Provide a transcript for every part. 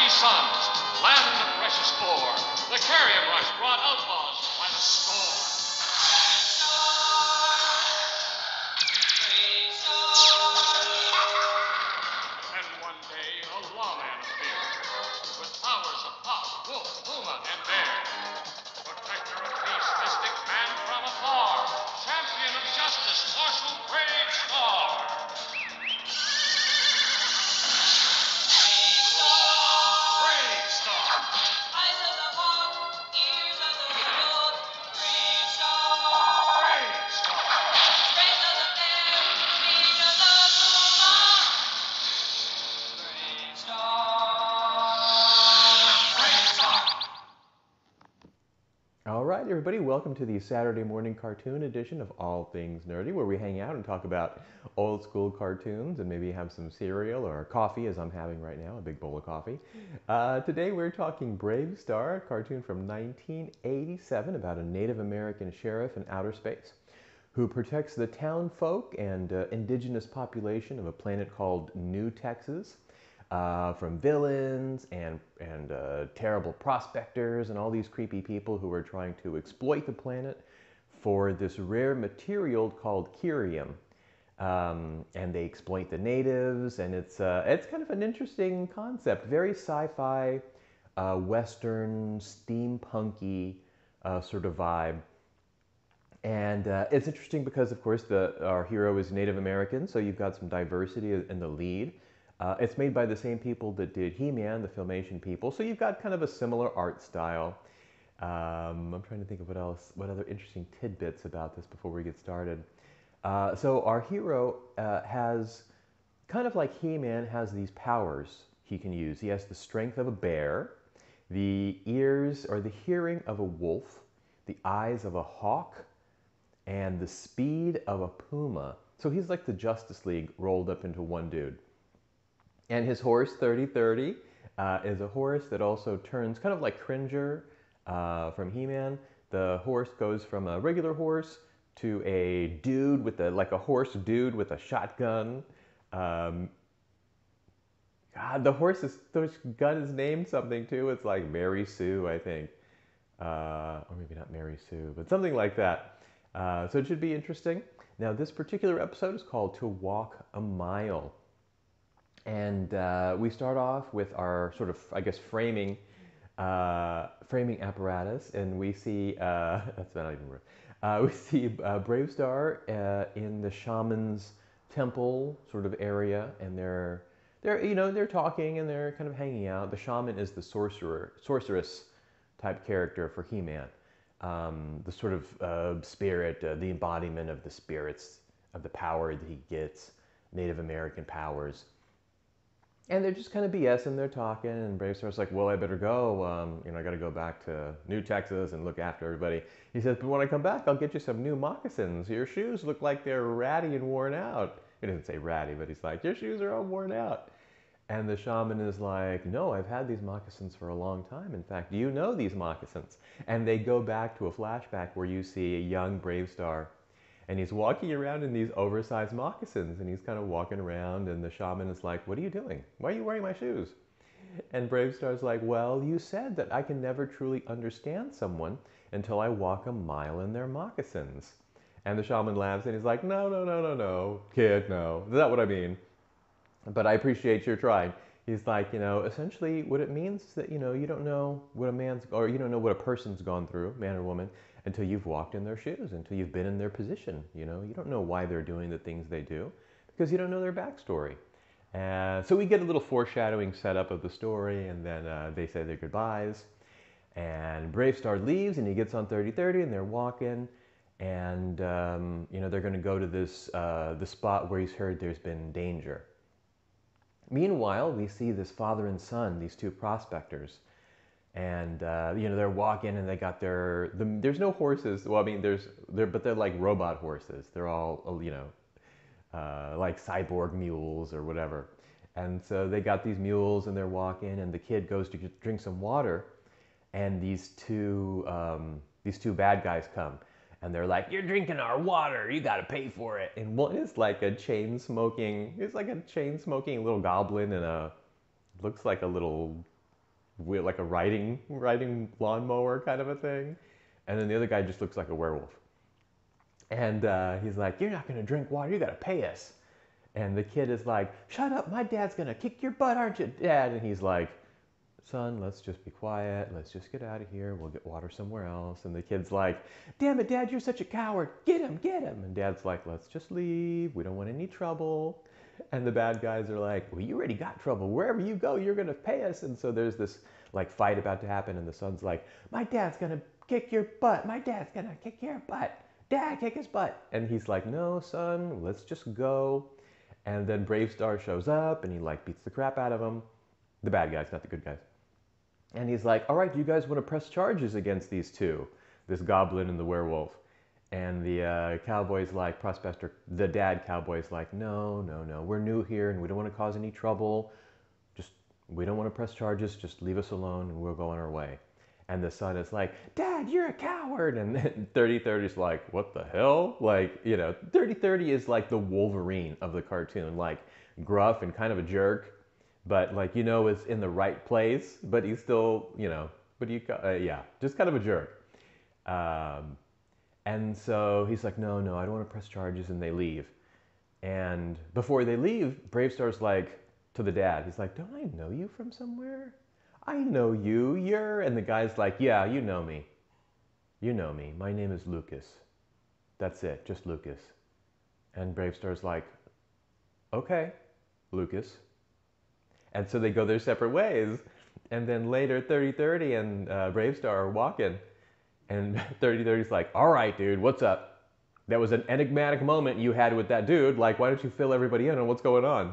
mighty sons, land of precious ore. The carrier rush brought outlaws by the score. And one day a lawman appeared, with powers of hawk, wolf, puma, and bear. Protector of peace, mystic man from afar, champion of justice, marshal brave star. Brave star. Eyes of the hawk, ears of the wolf, brave star. Brave star. Strength of the bear, speed of the puma, brave star. Brave star. All right, everybody, welcome to the Saturday morning cartoon edition of All Things Nerdy, where we hang out and talk about old school cartoons and maybe have some cereal or coffee, as I'm having right now, a big bowl of coffee. Today we're talking Brave Star, a cartoon from 1987 about a Native American sheriff in outer space who protects the town folk and indigenous population of a planet called New Texas. From villains and terrible prospectors and all these creepy people who are trying to exploit the planet for this rare material called curium. And they exploit the natives, and it's kind of an interesting concept, very sci-fi, Western, steampunky sort of vibe. And it's interesting because, of course, our hero is Native American, so you've got some diversity in the lead. It's made by the same people that did He-Man, the Filmation people, so you've got kind of a similar art style. I'm trying to think of what other interesting tidbits about this before we get started. So our hero has, kind of like He-Man, has these powers he can use. He has the strength of a bear, the ears or the hearing of a wolf, the eyes of a hawk, and the speed of a puma. So he's like the Justice League rolled up into one dude. And his horse, 3030, is a horse that also turns kind of like Cringer from He-Man. The horse goes from a regular horse to a dude with like a horse dude with a shotgun. God, the horse's gun is named something too. It's like Mary Sue, I think. Or maybe not Mary Sue, but something like that. So it should be interesting. Now, this particular episode is called To Walk a Mile. And we start off with our sort of, I guess, framing apparatus, and we see that's not even real. We see Brave Star in the shaman's temple sort of area, and they're talking and they're kind of hanging out. The shaman is the sorceress type character for He-Man, the sort of spirit, the embodiment of the spirits of the power that he gets, Native American powers. And they're just kind of BSing, they're talking, and Brave Star's like, well, I better go. I got to go back to New Texas and look after everybody. He says, but when I come back, I'll get you some new moccasins. Your shoes look like they're ratty and worn out. He doesn't say ratty, but he's like, your shoes are all worn out. And the shaman is like, no, I've had these moccasins for a long time. In fact, you know these moccasins. And they go back to a flashback where you see a young Brave Star. And he's walking around in these oversized moccasins, and he's kind of walking around, and the shaman is like, what are you doing? Why are you wearing my shoes? And Brave Star's like, well, you said that I can never truly understand someone until I walk a mile in their moccasins. And the shaman laughs, and he's like, no, kid, no. That's not what I mean. But I appreciate your trying. He's like, essentially what it means is that, you don't know what you don't know what a person's gone through, man or woman, until you've walked in their shoes, until you've been in their position. You don't know why they're doing the things they do because you don't know their backstory. So we get a little foreshadowing setup of the story, and then they say their goodbyes. And Brave Star leaves, and he gets on 3030, and they're walking. And, they're going to go to the spot where he's heard there's been danger. Meanwhile, we see this father and son, these two prospectors. And they're walking, and they got there's no horses. Well, I mean, but they're like robot horses. They're all like cyborg mules or whatever. And so they got these mules, and they're walking, and the kid goes to drink some water, and these two bad guys come, and they're like, "You're drinking our water. You got to pay for it." And one is like a chain smoking little goblin, and looks like a little like a riding lawnmower kind of a thing. And then the other guy just looks like a werewolf. And he's like, "You're not gonna drink water. You gotta pay us." And the kid is like, "Shut up! My dad's gonna kick your butt, aren't you, Dad?" And he's like, "Son, let's just be quiet. Let's just get out of here. We'll get water somewhere else." And the kid's like, "Damn it, Dad, you're such a coward. Get him, get him." And Dad's like, "Let's just leave. We don't want any trouble." And the bad guys are like, "Well, you already got trouble. Wherever you go, you're going to pay us." And so there's this like fight about to happen. And the son's like, "My dad's going to kick your butt. My dad's going to kick your butt. Dad, kick his butt." And he's like, "No, son, let's just go." And then Brave Star shows up and he like beats the crap out of him. The bad guys, not the good guys. And he's like, "All right, do you guys want to press charges against these two, this goblin and the werewolf?" And the cowboy's like, Prospector, the dad cowboy's like, "No, no, no, we're new here and we don't want to cause any trouble. We don't want to press charges. Just leave us alone and we'll go on our way." And the son is like, "Dad, you're a coward." And then 3030's like, "What the hell?" Like, 3030 is like the Wolverine of the cartoon, like gruff and kind of a jerk, but like, is in the right place, but he's still, yeah, just kind of a jerk. And so he's like, "No, no, I don't want to press charges," and they leave. And before they leave, Brave Star's like to the dad, he's like, "Don't I know you from somewhere? I know you, and the guy's like, "Yeah, you know me. You know me. My name is Lucas. That's it, just Lucas." And Brave Star's like, "Okay, Lucas." And so they go their separate ways. And then later, 3030 and Brave Star are walking. And 3030's like, "All right, dude, what's up? That was an enigmatic moment you had with that dude. Like, why don't you fill everybody in on what's going on?"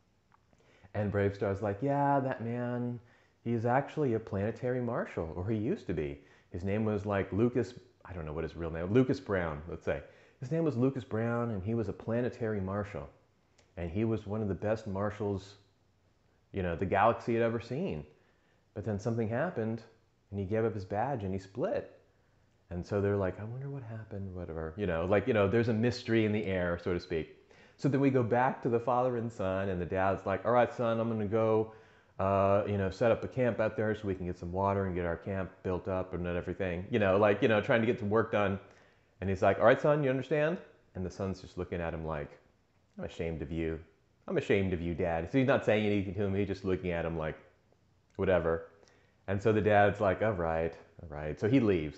And Brave Star's like, "Yeah, that man, he's actually a planetary marshal, or he used to be. His name was like Lucas, I don't know what his real name, Lucas Brown, let's say. His name was Lucas Brown, and he was a planetary marshal. And he was one of the best marshals, the galaxy had ever seen. But then something happened, and he gave up his badge, and he split. And so they're like, I wonder what happened, whatever. There's a mystery in the air, so to speak. So then we go back to the father and son, and the dad's like, "All right, son, I'm going to go, set up a camp out there so we can get some water and get our camp built up and everything. Trying to get some work done." And he's like, "All right, son, you understand?" And the son's just looking at him like, "I'm ashamed of you. I'm ashamed of you, Dad." So he's not saying anything to him. He's just looking at him like, whatever. And so the dad's like, all right. So he leaves.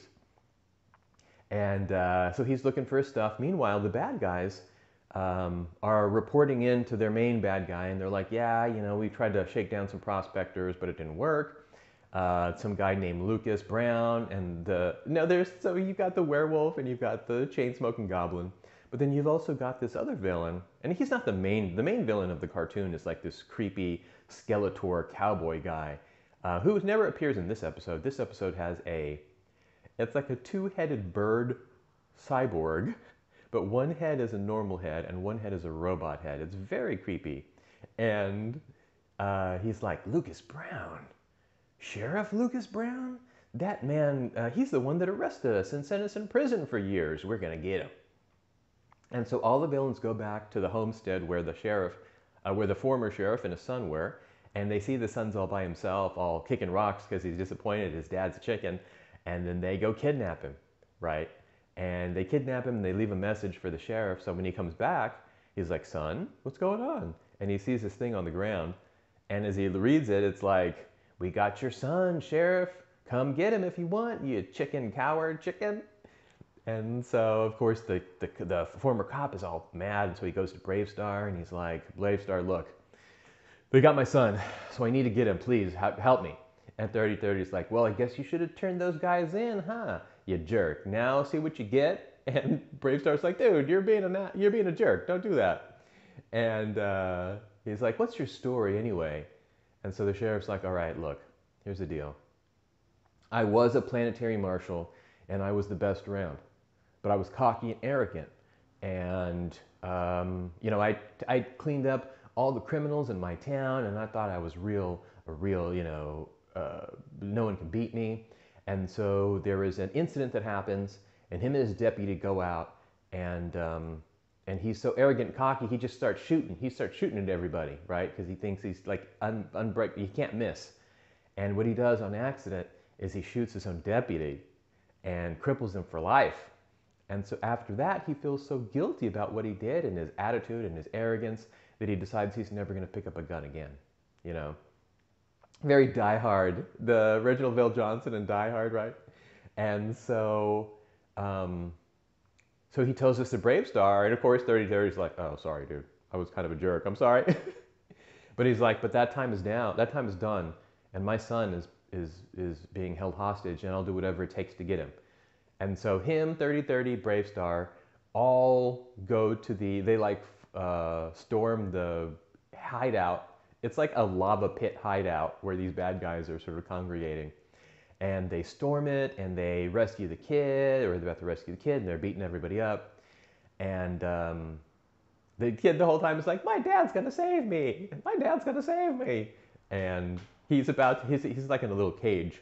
And so he's looking for his stuff. Meanwhile, the bad guys are reporting in to their main bad guy, and they're like, "Yeah, we tried to shake down some prospectors, but it didn't work. Some guy named Lucas Brown, and so you've got the werewolf and you've got the chain-smoking goblin, but then you've also got this other villain, and he's not the main villain of the cartoon is like this creepy Skeletor cowboy guy, who never appears in this episode. This episode has it's like a two-headed bird cyborg, but one head is a normal head and one head is a robot head. It's very creepy. And he's like, "Lucas Brown, Sheriff Lucas Brown? That man, he's the one that arrested us and sent us in prison for years. We're going to get him." And so all the villains go back to the homestead where the former sheriff and his son were, and they see the son's all by himself, all kicking rocks because he's disappointed his dad's a chicken, and then they go kidnap him, right? And they kidnap him and they leave a message for the sheriff, so when he comes back, he's like, "Son, what's going on?" And he sees this thing on the ground, and as he reads it, it's like, "We got your son, Sheriff. Come get him if you want, you chicken coward chicken." And so, of course, the former cop is all mad, and so he goes to Brave Star, and he's like, "Brave Star, look, they got my son, so I need to get him. Please, help me." And 3030 is like, "Well, I guess you should have turned those guys in, huh? You jerk. Now see what you get." And Brave Star's like, "Dude, you're being a jerk. Don't do that." And he's like, "What's your story anyway?" And so the sheriff's like, "All right, look, here's the deal. I was a planetary marshal, and I was the best around. But I was cocky and arrogant. And, I cleaned up all the criminals in my town, and I thought I was no one can beat me. And so there is an incident that happens, and him and his deputy go out, and he's so arrogant and cocky, he just starts shooting. He starts shooting at everybody, right? Because he thinks he's like he can't miss. And what he does on accident is he shoots his own deputy and cripples him for life. And so after that, he feels so guilty about what he did and his attitude and his arrogance that he decides he's never going to pick up a gun again. You know, very Die Hard, the Reginald VelJohnson in Die Hard, right? And so, so he tells this to Bravestar, and of course 30-30's like, oh, sorry, dude, I was kind of a jerk, I'm sorry. But he's like, but that time is down, that time is done, and my son is being held hostage, and I'll do whatever it takes to get him. And so him, 30-30, Bravestar, all go to they like storm the hideout. It's like a lava pit hideout where these bad guys are sort of congregating. And they storm it, and they rescue the kid, or they're about to rescue the kid, and they're beating everybody up. And the kid the whole time is like, my dad's gonna save me! My dad's gonna save me! And he's like in a little cage.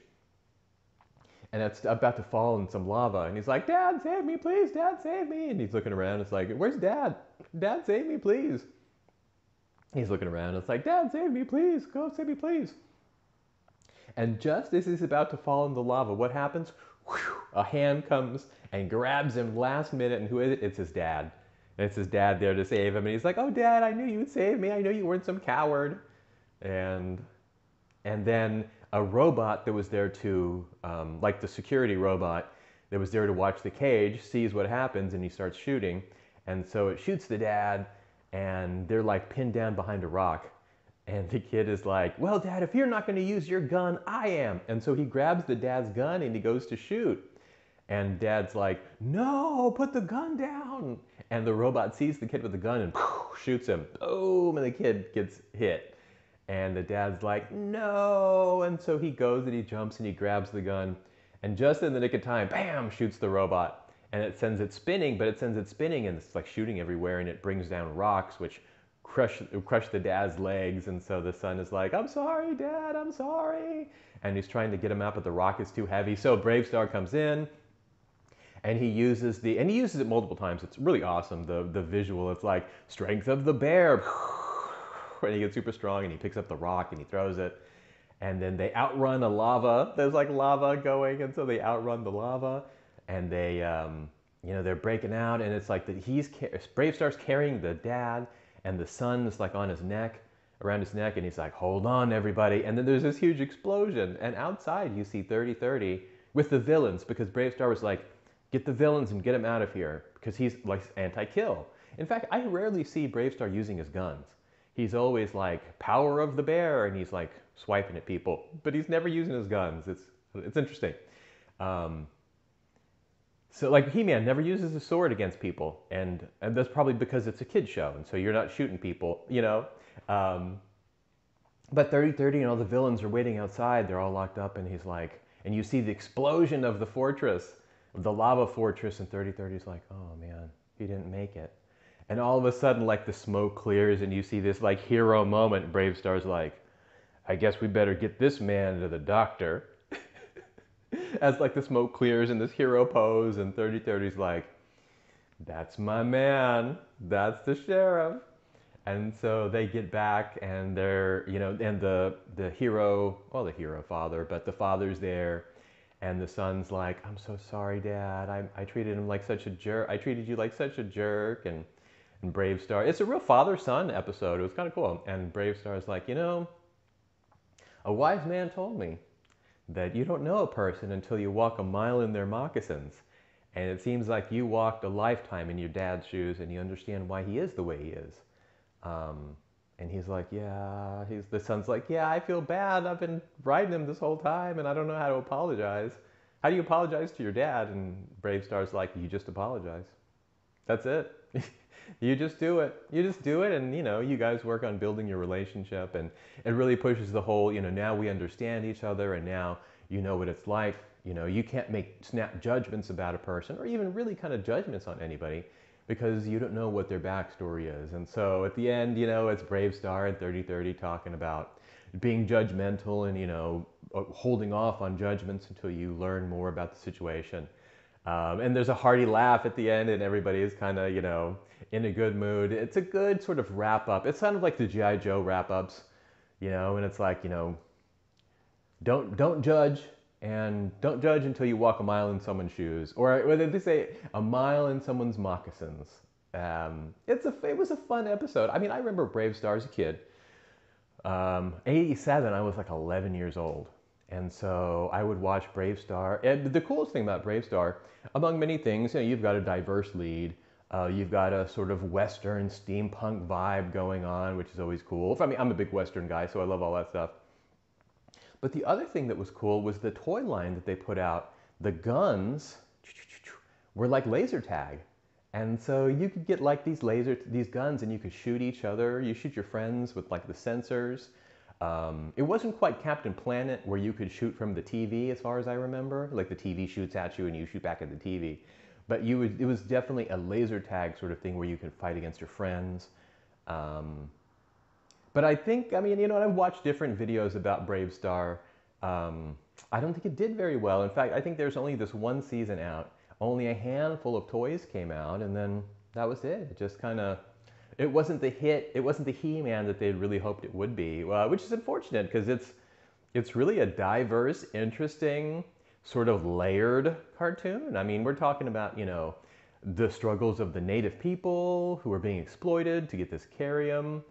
And it's about to fall in some lava. And he's like, Dad, save me, please! Dad, save me! And he's looking around, it's like, where's Dad? Dad, save me, please! He's looking around, it's like, Dad, save me, please! Go, save me, please! And just as he's about to fall in the lava, what happens? Whew, a hand comes and grabs him last minute, and who is it? It's his dad. And it's his dad there to save him. And he's like, oh, Dad, I knew you would save me. I knew you weren't some coward. And then a robot that was there to, like the security robot that was there to watch the cage, sees what happens, and he starts shooting. And so it shoots the dad, and they're like pinned down behind a rock. And the kid is like, well, Dad, if you're not going to use your gun, I am. And so he grabs the dad's gun and he goes to shoot. And Dad's like, no, put the gun down. And the robot sees the kid with the gun and shoots him. Boom, and the kid gets hit. And the dad's like, no. And so he goes and he jumps and he grabs the gun. And just in the nick of time, bam, shoots the robot. And it sends it spinning, but it sends it spinning and it's like shooting everywhere, and it brings down rocks, which crush the dad's legs. And so the son is like, I'm sorry, Dad, I'm sorry. And he's trying to get him out, but the rock is too heavy. So Bravestar comes in, and he uses it multiple times. It's really awesome, the visual. It's like, strength of the bear. And he gets super strong, and he picks up the rock, and he throws it. And then they outrun a lava. There's like lava going, and so they outrun the lava. And they, they're breaking out, and it's like Bravestar's carrying the dad, and the son is like on his neck, around his neck, and he's like, hold on, everybody. And then there's this huge explosion, and outside you see 30-30 with the villains, because Bravestar was like, get the villains and get him out of here, because he's like anti-kill. In fact, I rarely see Bravestar using his guns. He's always like, power of the bear, and he's like swiping at people, but he's never using his guns. It's interesting. So like He-Man never uses a sword against people, and that's probably because it's a kid's show, and so you're not shooting people, you know. But 30-30 and all the villains are waiting outside. They're all locked up, and he's like, and you see the explosion of the fortress, the lava fortress, and 30-30's like, oh man, he didn't make it. And all of a sudden, like the smoke clears, and you see this like hero moment. Bravestar's like, I guess we better get this man to the doctor. As like the smoke clears in this hero pose, and 30-30's like, that's my man, that's the sheriff. And so they get back, and they're, and the hero, well, the hero father, but the father's there, and the son's like, I'm so sorry, Dad, I treated him like such a jerk, I treated you like such a jerk. And Bravestar, it's a real father-son episode, it was kind of cool. And Bravestar's like, a wise man told me that you don't know a person until you walk a mile in their moccasins. And it seems like you walked a lifetime in your dad's shoes, and you understand why he is the way he is. And he's like, yeah, the son's like, yeah, I feel bad. I've been riding him this whole time, and I don't know how to apologize. How do you apologize to your dad? And Bravestar's like, you just apologize. That's it. You just do it. You just do it, and you guys work on building your relationship, and it really pushes the whole, now we understand each other, and now you know what it's like. You can't make snap judgments about a person, or even really kind of judgments on anybody, because you don't know what their backstory is. And so at the end, it's Bravestar and 30-30 talking about being judgmental and, holding off on judgments until you learn more about the situation. And there's a hearty laugh at the end, and everybody is kind of, in a good mood. It's a good sort of wrap up. It's kind of like the G.I. Joe wrap ups, and it's like, don't judge, and don't judge until you walk a mile in someone's shoes, or they say a mile in someone's moccasins. It was a fun episode. I mean, I remember Brave Star as a kid. 87, I was like 11 years old. And so I would watch Brave Star. And the coolest thing about Brave Star, among many things, you've got a diverse lead. You've got a sort of Western steampunk vibe going on, which is always cool. I mean, I'm a big Western guy, so I love all that stuff. But the other thing that was cool was the toy line that they put out. The guns were like laser tag. And so you could get like these guns, and you could shoot each other. You shoot your friends with like the sensors. It wasn't quite Captain Planet where you could shoot from the TV, as far as I remember. Like the TV shoots at you and you shoot back at the TV. But it was definitely a laser tag sort of thing where you could fight against your friends. But I think, I mean, I've watched different videos about Brave Star. I don't think it did very well. In fact, I think there's only this one season out. Only a handful of toys came out, and then that was it. It just kind of, it wasn't the hit, it wasn't the He-Man that they really hoped it would be, which is unfortunate because it's really a diverse, interesting, sort of layered cartoon. I mean, we're talking about, the struggles of the native people who are being exploited to get this curium,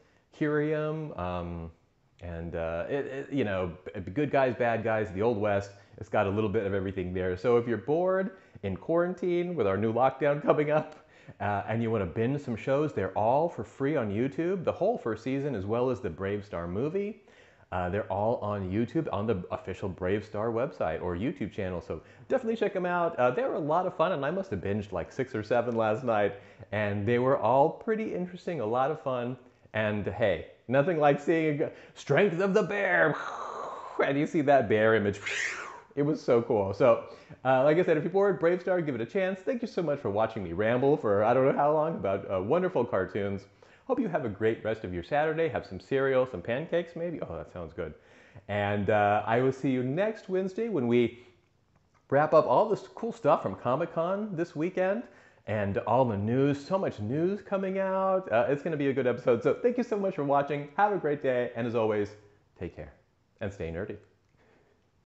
and good guys, bad guys, the Old West. It's got a little bit of everything there. So if you're bored in quarantine with our new lockdown coming up, and you want to binge some shows, they're all for free on YouTube. The whole first season, as well as the Brave Star movie. They're all on YouTube, on the official Brave Star website or YouTube channel. So definitely check them out. They were a lot of fun, and I must have binged like 6 or 7 last night. And they were all pretty interesting, a lot of fun. And hey, nothing like seeing Strength of the Bear. And you see that bear image. It was so cool. So, like I said, if you're bored, Brave Star, give it a chance. Thank you so much for watching me ramble for I don't know how long about wonderful cartoons. Hope you have a great rest of your Saturday. Have some cereal, some pancakes maybe. Oh, that sounds good. And I will see you next Wednesday when we wrap up all this cool stuff from Comic-Con this weekend and all the news. So much news coming out. It's going to be a good episode. So thank you so much for watching. Have a great day. And as always, take care and stay nerdy.